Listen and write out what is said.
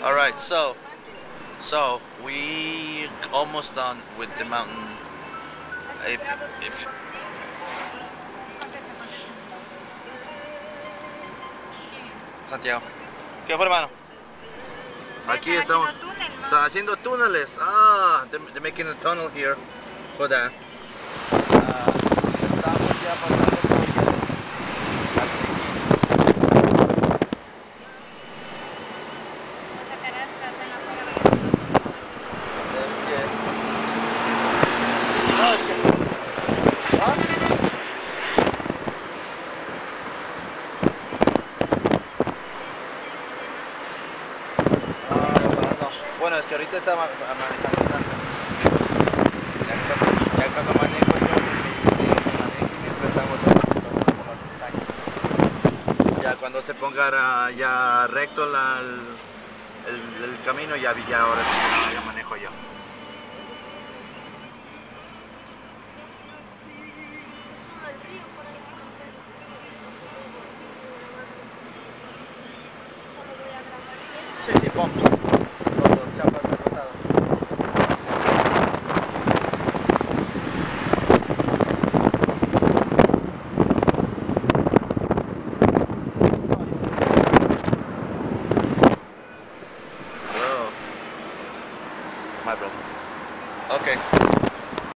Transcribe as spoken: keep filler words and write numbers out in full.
All right, so so we almost done with the mountain. If, if Santiago, ¿qué fue, hermano? Aquí estamos. Están haciendo túneles. Ah, they're, they're making a tunnel here for that. Ah, estamos ya pasando por Bueno, es que ahorita está manejando tanto. Ya cuando, ya cuando manejo yo, manejo mientras estamos por la montaña. Ya cuando se ponga ya recto la, el, el, el camino, ya, ya ahora sí, ya manejo yo. Sí, sí, bumps.